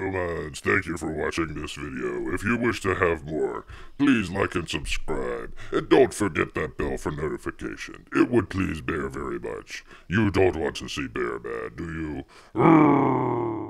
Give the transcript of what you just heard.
humans, thank you for watching this video. If you wish to have more, please like and subscribe. And don't forget that bell for notification. It would please Bear very much. You don't want to see Bear bad, do you? Grrrrr.